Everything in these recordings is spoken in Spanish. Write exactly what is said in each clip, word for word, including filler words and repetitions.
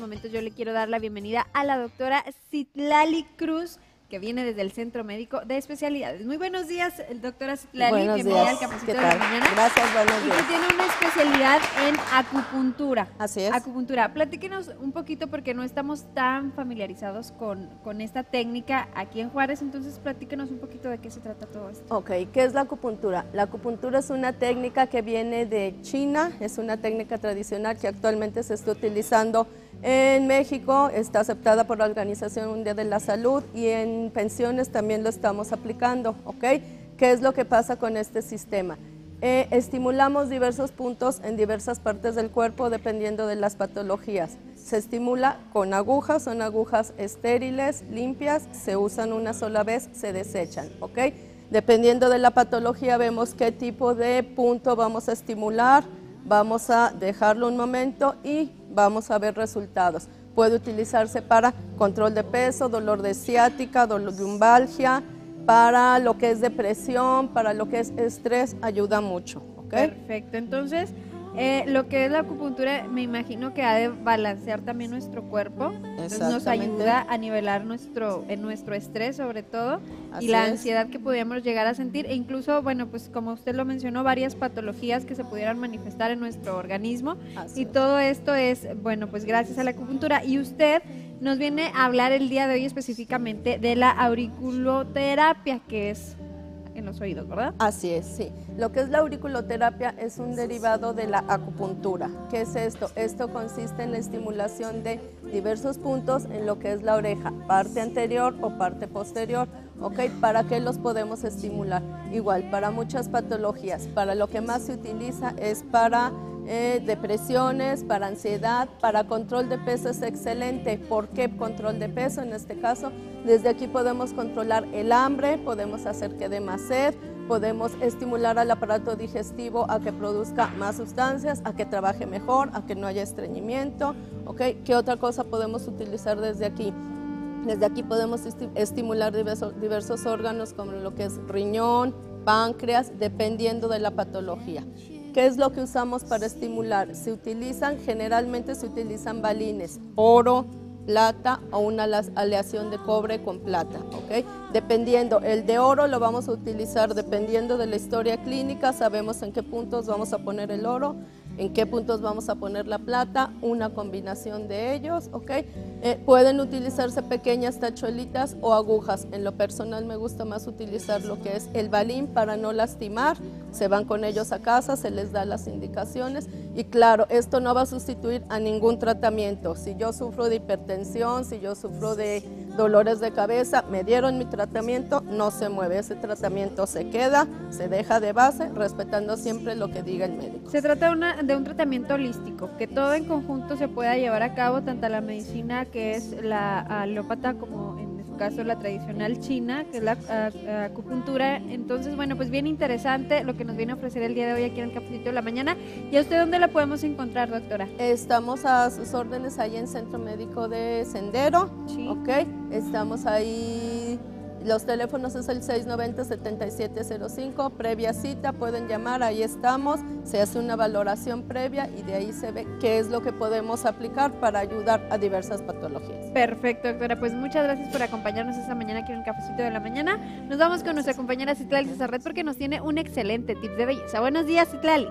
momentos yo le quiero dar la bienvenida a la doctora Citlali Cruz, que viene desde el Centro Médico de Especialidades. Muy buenos días, doctora Citlali. Buenos Bienvenida días. al Cafecito ¿Qué de la tal? Mañana. Gracias, buenos Y días. que tiene una especialidad en acupuntura. Así es. Acupuntura. Platíquenos un poquito porque no estamos tan familiarizados con, con esta técnica aquí en Juárez, entonces platíquenos un poquito de qué se trata todo esto. Ok, ¿qué es la acupuntura? La acupuntura es una técnica que viene de China, es una técnica tradicional que actualmente se está utilizando en México, está aceptada por la Organización Mundial de la Salud y en pensiones también lo estamos aplicando, ¿ok? ¿Qué es lo que pasa con este sistema? Eh, estimulamos diversos puntos en diversas partes del cuerpo dependiendo de las patologías. Se estimula con agujas, son agujas estériles, limpias, se usan una sola vez, se desechan, ¿ok? Dependiendo de la patología vemos qué tipo de punto vamos a estimular, vamos a dejarlo un momento y vamos a ver resultados. Puede utilizarse para control de peso, dolor de ciática, dolor de lumbalgia, para lo que es depresión, para lo que es estrés, ayuda mucho. ¿Okay? Perfecto, entonces eh, lo que es la acupuntura me imagino que ha de balancear también nuestro cuerpo, entonces nos ayuda a nivelar nuestro, en nuestro estrés sobre todo. Así y la es. Ansiedad que podríamos llegar a sentir e incluso, bueno, pues como usted lo mencionó, varias patologías que se pudieran manifestar en nuestro organismo. Así y es. Todo esto es, bueno, pues gracias a la acupuntura. Y usted nos viene a hablar el día de hoy específicamente de la auriculoterapia, que es en los oídos, ¿verdad? Así es, sí. Lo que es la auriculoterapia es un derivado de la acupuntura. ¿Qué es esto? Esto consiste en la estimulación de diversos puntos en lo que es la oreja, parte anterior o parte posterior. ¿Ok? ¿Para qué los podemos estimular? Igual, para muchas patologías. Para lo que más se utiliza es para eh, depresiones, para ansiedad, para control de peso es excelente. ¿Por qué control de peso? En este caso, desde aquí podemos controlar el hambre, podemos hacer que dé más sed, podemos estimular al aparato digestivo a que produzca más sustancias, a que trabaje mejor, a que no haya estreñimiento. ¿Ok? ¿Qué otra cosa podemos utilizar desde aquí? Desde aquí podemos estimular diversos, diversos órganos como lo que es riñón, páncreas, dependiendo de la patología. ¿Qué es lo que usamos para estimular? Se utilizan, generalmente se utilizan balines, oro, plata o una aleación de cobre con plata, ¿ok? Dependiendo, el de oro lo vamos a utilizar dependiendo de la historia clínica, sabemos en qué puntos vamos a poner el oro, en qué puntos vamos a poner la plata, una combinación de ellos, ¿ok? Eh, pueden utilizarse pequeñas tachuelitas o agujas. En lo personal me gusta más utilizar lo que es el balín para no lastimar. Se van con ellos a casa, se les da las indicaciones y claro, esto no va a sustituir a ningún tratamiento. Si yo sufro de hipertensión, si yo sufro de dolores de cabeza, me dieron mi tratamiento, no se mueve, ese tratamiento se queda, se deja de base, respetando siempre lo que diga el médico. Se trata de, una, de un tratamiento holístico, que todo en conjunto se pueda llevar a cabo, tanto la medicina que es la alópata como en su caso la tradicional china, que es la a, a, acupuntura. Entonces, bueno, pues bien interesante lo que nos viene a ofrecer el día de hoy aquí en el Cafecito de la Mañana. ¿Y a usted dónde la podemos encontrar, doctora? Estamos a sus órdenes ahí en Centro Médico de Sendero, sí. Ok, estamos ahí. Los teléfonos es el seis noventa, setenta y siete cero cinco, previa cita, pueden llamar, ahí estamos, se hace una valoración previa y de ahí se ve qué es lo que podemos aplicar para ayudar a diversas patologías. Perfecto, doctora, pues muchas gracias por acompañarnos esta mañana aquí en el Cafecito de la Mañana. Nos vamos con nuestra compañera Citlali Cesarret porque nos tiene un excelente tip de belleza. Buenos días, Citlali.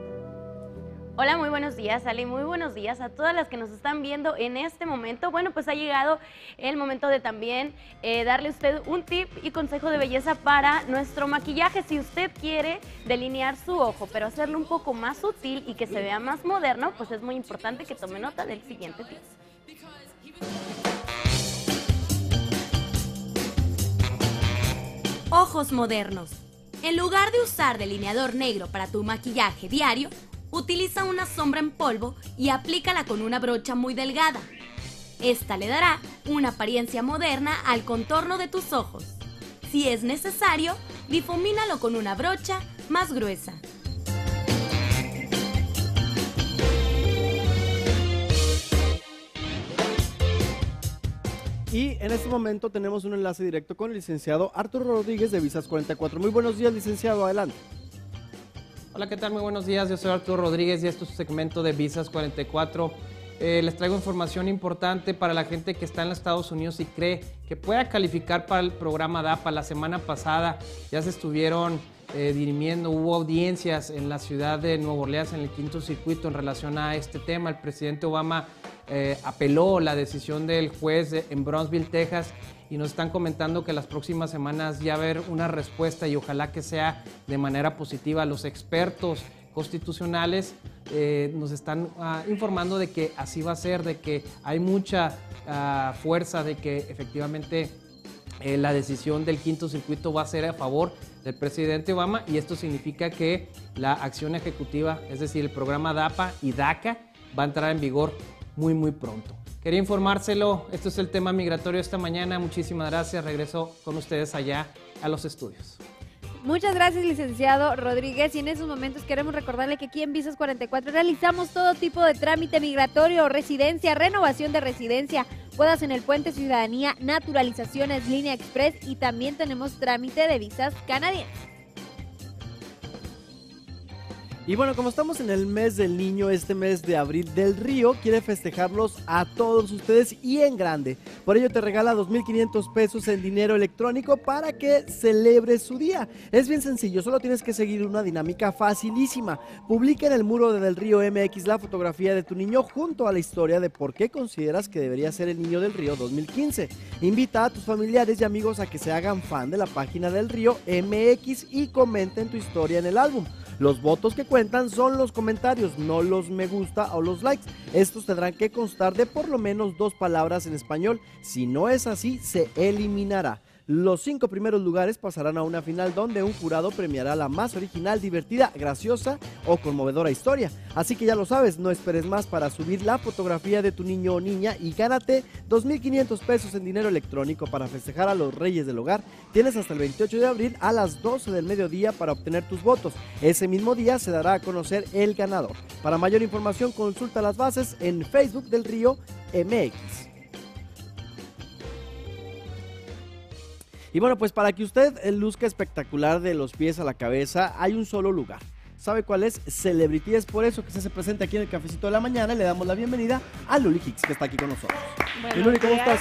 Hola, muy buenos días, Ale, muy buenos días a todas las que nos están viendo en este momento. Bueno, pues ha llegado el momento de también eh, darle a usted un tip y consejo de belleza para nuestro maquillaje. Si usted quiere delinear su ojo, pero hacerlo un poco más sutil y que se vea más moderno, pues es muy importante que tome nota del siguiente tip. Ojos modernos. En lugar de usar delineador negro para tu maquillaje diario, utiliza una sombra en polvo y aplícala con una brocha muy delgada. Esta le dará una apariencia moderna al contorno de tus ojos. Si es necesario, difumínalo con una brocha más gruesa. Y en este momento tenemos un enlace directo con el licenciado Arturo Rodríguez de Visas cuarenta y cuatro. Muy buenos días, licenciado, adelante. Hola, ¿qué tal? Muy buenos días, yo soy Arturo Rodríguez y esto es su segmento de Visas cuarenta y cuatro. eh, les traigo información importante para la gente que está en los Estados Unidos y cree que pueda calificar para el programa D A P A. La semana pasada ya se estuvieron eh, dirimiendo, hubo audiencias en la ciudad de Nueva Orleans, en el quinto circuito, en relación a este tema. El presidente Obama eh, apeló la decisión del juez de, en Brownsville, Texas, y nos están comentando que las próximas semanas ya va a haber una respuesta y ojalá que sea de manera positiva. Los expertos constitucionales eh, nos están uh, informando de que así va a ser, de que hay mucha uh, fuerza, de que efectivamente eh, la decisión del quinto circuito va a ser a favor del presidente Obama, y esto significa que la acción ejecutiva, es decir, el programa D A P A y DACA, va a entrar en vigor muy muy pronto. Quería informárselo, esto es el tema migratorio esta mañana. Muchísimas gracias, regreso con ustedes allá a los estudios. Muchas gracias, licenciado Rodríguez, y en esos momentos queremos recordarle que aquí en Visas cuarenta y cuatro realizamos todo tipo de trámite migratorio, residencia, renovación de residencia, bodas en el Puente Ciudadanía, naturalizaciones, línea express, y también tenemos trámite de visas canadienses. Y bueno, como estamos en el mes del niño, este mes de abril, Del Río quiere festejarlos a todos ustedes y en grande. Por ello te regala dos mil quinientos pesos en dinero electrónico para que celebres su día. Es bien sencillo, solo tienes que seguir una dinámica facilísima. Publica en el muro de Del Río M X la fotografía de tu niño junto a la historia de por qué consideras que debería ser el niño del Río dos mil quince. Invita a tus familiares y amigos a que se hagan fan de la página Del Río M X y comenten tu historia en el álbum. Los votos que cuentan son los comentarios, no los me gusta o los likes. Estos tendrán que constar de por lo menos dos palabras en español. Si no es así, se eliminará. Los cinco primeros lugares pasarán a una final donde un jurado premiará la más original, divertida, graciosa o conmovedora historia. Así que ya lo sabes, no esperes más para subir la fotografía de tu niño o niña y gánate dos mil quinientos pesos en dinero electrónico para festejar a los reyes del hogar. Tienes hasta el veintiocho de abril a las doce del mediodía para obtener tus votos. Ese mismo día se dará a conocer el ganador. Para mayor información consulta las bases en Facebook Del Río M X. Y bueno, pues para que usted luzca espectacular de los pies a la cabeza, hay un solo lugar. ¿Sabe cuál es? Celebrity. Es por eso que se, se presenta aquí en el Cafecito de la Mañana. Le damos la bienvenida a Luli Hicks, que está aquí con nosotros. Y Luli, ¿cómo estás?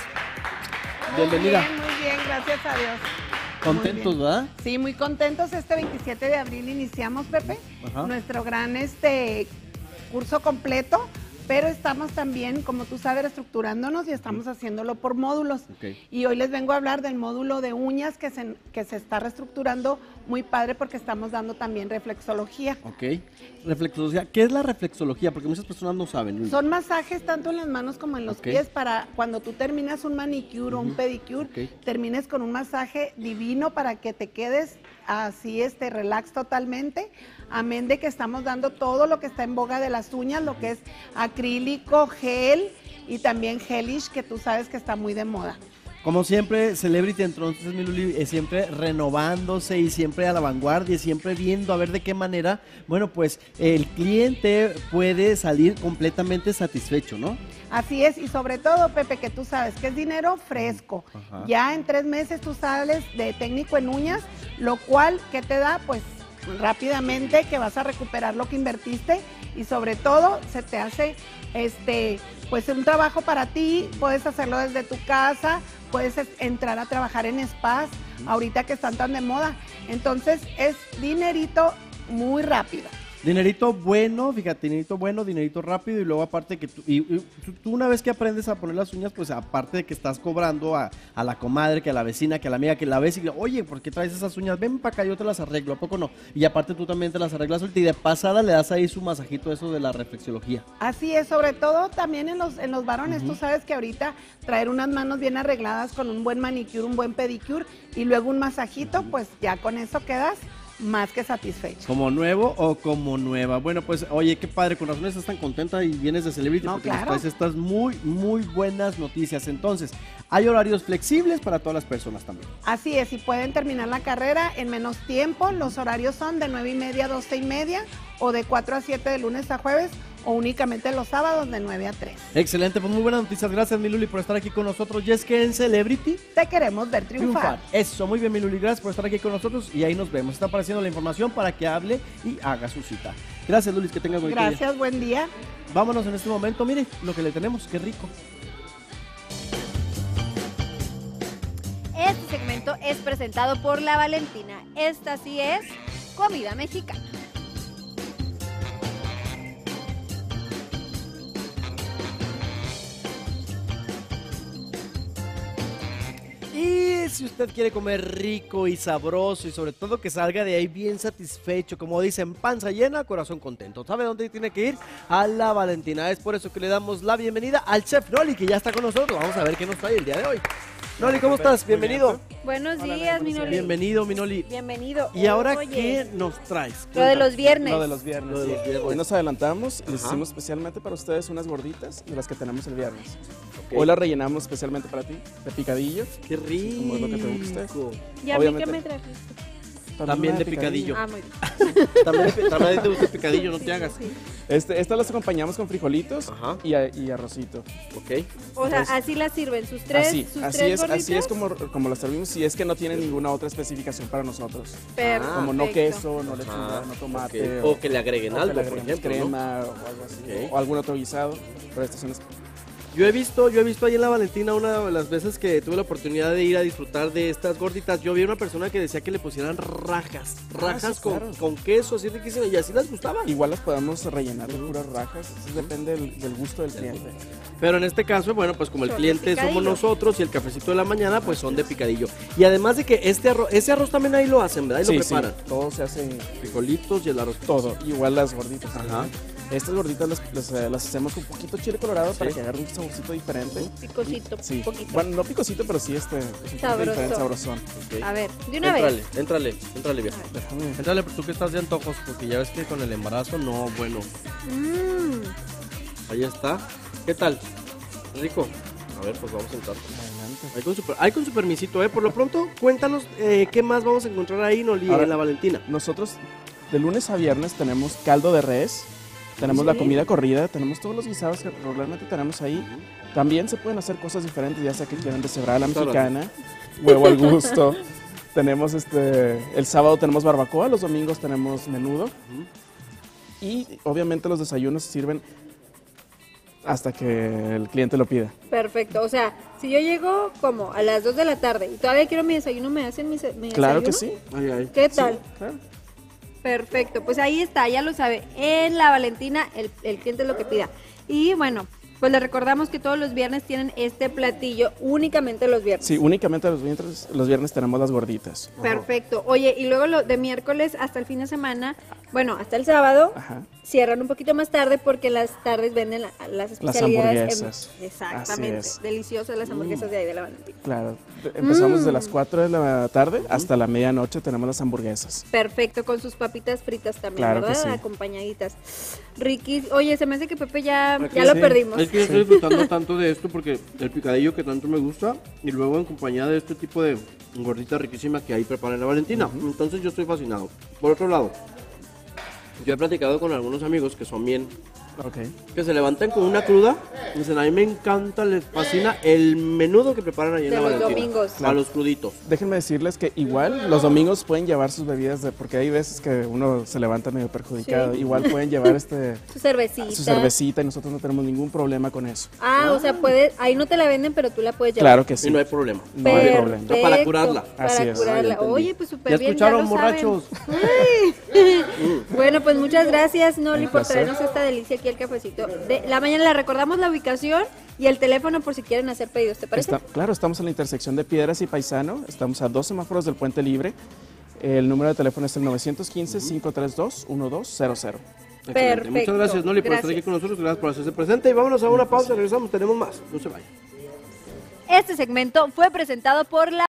Muy Bienvenida. Bien, muy bien, gracias a Dios. Contentos, ¿verdad? Sí, muy contentos. Este veintisiete de abril iniciamos, Pepe, Ajá. nuestro gran este curso completo. Pero estamos también, como tú sabes, reestructurándonos y estamos haciéndolo por módulos. Okay. Y hoy les vengo a hablar del módulo de uñas que se, que se está reestructurando muy padre porque estamos dando también reflexología. Ok. Reflexología. ¿Qué es la reflexología? Porque muchas personas no saben. Luli. Son masajes tanto en las manos como en los Okay. pies para cuando tú terminas un manicure o un pedicure, Okay. termines con un masaje divino para que te quedes así, este, relax totalmente. Amén de que estamos dando todo lo que está en boga de las uñas, lo que es acrílico, gel y también gelish, que tú sabes que está muy de moda. Como siempre, Celebrity, entonces, mi Luli, es siempre renovándose y siempre a la vanguardia, y siempre viendo a ver de qué manera, bueno, pues el cliente puede salir completamente satisfecho, ¿no? Así es, y sobre todo, Pepe, que tú sabes que es dinero fresco. Ajá. Ya en tres meses tú sales de técnico en uñas, lo cual, ¿qué te da? Pues rápidamente que vas a recuperar lo que invertiste y sobre todo se te hace este pues un trabajo para ti, puedes hacerlo desde tu casa, puedes entrar a trabajar en spas, ahorita que están tan de moda. Entonces es dinerito muy rápido. Dinerito bueno, fíjate, dinerito bueno, dinerito rápido, y luego aparte que tú, y, y, tú una vez que aprendes a poner las uñas, pues aparte de que estás cobrando a, a la comadre, que a la vecina, que a la amiga, que la ves y le, oye, ¿por qué traes esas uñas? Ven para acá, yo te las arreglo, ¿a poco no? Y aparte tú también te las arreglas y de pasada le das ahí su masajito, eso de la reflexología. Así es, sobre todo también en los, en los varones, Uh-huh. tú sabes que ahorita traer unas manos bien arregladas con un buen manicure, un buen pedicure y luego un masajito, pues ya con eso quedas más que satisfecho. Como nuevo o como nueva. Bueno, pues, oye, qué padre, con razón estás tan contenta y vienes de Celebrity, No, porque claro. nos traes estas muy, muy buenas noticias. Entonces, hay horarios flexibles para todas las personas también. Así es, y pueden terminar la carrera en menos tiempo. Los horarios son de nueve y media a doce y media o de cuatro a siete de lunes a jueves o únicamente los sábados de nueve a tres. Excelente, pues muy buenas noticias. Gracias, mi Luli, por estar aquí con nosotros. Y es que en Celebrity Te queremos ver triunfar. triunfar. Eso, muy bien, mi Luli, gracias por estar aquí con nosotros y ahí nos vemos. Está apareciendo la información para que hable y haga su cita. Gracias, Lulis, que tenga buen día. Gracias, buen día. Vámonos en este momento, mire lo que le tenemos, qué rico. Este segmento es presentado por La Valentina. Esta sí es comida mexicana. Y si usted quiere comer rico y sabroso y sobre todo que salga de ahí bien satisfecho, como dicen, panza llena, corazón contento, ¿sabe dónde tiene que ir? A La Valentina. Es por eso que le damos la bienvenida al chef Noli, que ya está con nosotros. Vamos a ver qué nos trae el día de hoy. Noli, ¿cómo estás? Bienvenido. Buenos días, mi Noli. Bienvenido, mi Noli. Bienvenido. ¿Y ahora Oye, qué nos traes? Lo de los viernes. Lo de los viernes. Lo de los sí. viernes. Hoy nos adelantamos y les Ajá. hicimos especialmente para ustedes unas gorditas de las que tenemos el viernes. Ok. Hoy las rellenamos especialmente para ti, de picadillo. Qué rico. Como es lo que te guste. ¿Y a mí qué Obviamente. me trajiste? También de picadillo. Ah, muy bien. También, también te gusta el picadillo, no te hagas. Este, estas las acompañamos con frijolitos Ajá. y, a- y arrocito. Ok. O sea, Entonces, así las sirven, sus tres, así, sus así tres es, así es gorditas. como, como las servimos, si es que no tiene ninguna otra especificación para nosotros. Perfecto. Como no queso, no lechuga, Ajá, no tomate. ok. O que le agreguen o que algo, le por agreguemos ejemplo, ¿no? crema o algo así. Ok. O algún otro guisado. Pero estas son las- Yo he visto, yo he visto ahí en La Valentina una de las veces que tuve la oportunidad de ir a disfrutar de estas gorditas. Yo vi una persona que decía que le pusieran rajas, rajas Ah, sí, con, claro. con queso, así riquísimo, y así les gustaba. Igual las podemos rellenar de puras rajas, eso depende del, del gusto del cliente. Pero en este caso, bueno, pues como el Son de cliente somos picadillo. nosotros y el cafecito de la mañana, pues son de picadillo. Y además de que este arroz, ese arroz también ahí lo hacen, ¿verdad? Ahí Sí, lo sí, preparan. todo se hace Frijolitos y el arroz. todo, igual las gorditas. Ajá. también. Estas gorditas las, las, eh, las hacemos con un poquito chile colorado para Sí. que agarre un saborcito diferente. Picosito, Sí, poquito. bueno, no picosito, pero sí este, es un poquito Sabrosón. diferente, sabrosón. Ok. A ver, de una Éntrale, vez. éntrale, éntrale, viejo. Déjame. Éntrale, tú que estás de antojos, porque ya ves que con el embarazo, no, bueno. Mm, Ahí está. ¿Qué tal? Rico. A ver, pues vamos a entrar. Adelante. Ahí con su, ahí con su permisito, ¿eh? Por lo pronto, cuéntanos eh, qué más vamos a encontrar ahí, Noli, Ahora- en La Valentina. Nosotros de lunes a viernes tenemos caldo de res, tenemos la comida corrida, tenemos todos los guisados que regularmente tenemos ahí. También se pueden hacer cosas diferentes, ya sea que quieran deshebrada a la Claro. mexicana, huevo al gusto. Tenemos este, el sábado tenemos barbacoa, los domingos tenemos menudo. Y obviamente los desayunos se sirven hasta que el cliente lo pida. perfecto. O sea, si yo llego como a las dos de la tarde y todavía quiero mi desayuno, ¿me hacen mi, se- mi Claro que desayuno? sí. Ay, ay. ¿Qué tal? Claro. Perfecto, pues ahí está, ya lo sabe. En La Valentina, el, el cliente es lo que pida. Y bueno, pues le recordamos que todos los viernes tienen este platillo, únicamente los viernes. Sí, únicamente los viernes, los viernes tenemos las gorditas. Perfecto. Oye, y luego lo de miércoles hasta el fin de semana, bueno, hasta el sábado, Ajá. cierran un poquito más tarde porque las tardes venden la- las especialidades. hamburguesas. en- exactamente. Así es. Deliciosas las hamburguesas de ahí de La Valentina. Claro, de- empezamos Mm. desde las cuatro de la tarde hasta la medianoche tenemos las hamburguesas. Perfecto, con sus papitas fritas también, Claro que ¿verdad? sí. Acompañaditas. Riquis. Oye, se me hace que Pepe ya, Aquí ya lo sí. perdimos. Es que yo estoy disfrutando tanto de esto porque el picadillo que tanto me gusta y luego en compañía de este tipo de gordita riquísima que ahí prepara en La Valentina. Entonces yo estoy fascinado. Por otro lado, yo he platicado con algunos amigos que son bien, Ok. que se levantan con una cruda y dicen, a mí me encanta, les fascina el menudo que preparan ahí en De La los Valentina. domingos. A los cruditos. Déjenme decirles que igual los domingos pueden llevar sus bebidas, de, porque hay veces que uno se levanta medio perjudicado. Sí. Igual pueden llevar este, Su cervecita. su cervecita y nosotros no tenemos ningún problema con eso. Ah, o sea, puede, ahí no te la venden, pero tú la puedes llevar. Claro que sí. Y no hay problema. No hay problema. Perfecto, Para curarla. Para Así es. curarla. Ah, ya entendí. Oye, pues súper ¿Ya bien. escucharon, lo saben. borrachos? Ay. Bueno, pues muchas gracias, Noli, Un por placer. traernos esta delicia aquí al cafecito de la mañana. Le recordamos la ubicación y el teléfono por si quieren hacer pedidos, ¿te parece? Está- claro, estamos en la intersección de Piedras y Paisano, estamos a dos semáforos del Puente Libre. El número de teléfono es el nueve uno cinco, cinco tres dos, uno dos cero cero. Excelente. Perfecto. Muchas gracias, Noli, por estar Gracias. aquí con nosotros. Gracias por hacerse presente. Y vámonos a una pausa. Regresamos. Tenemos más. No se vayan. Este segmento fue presentado por la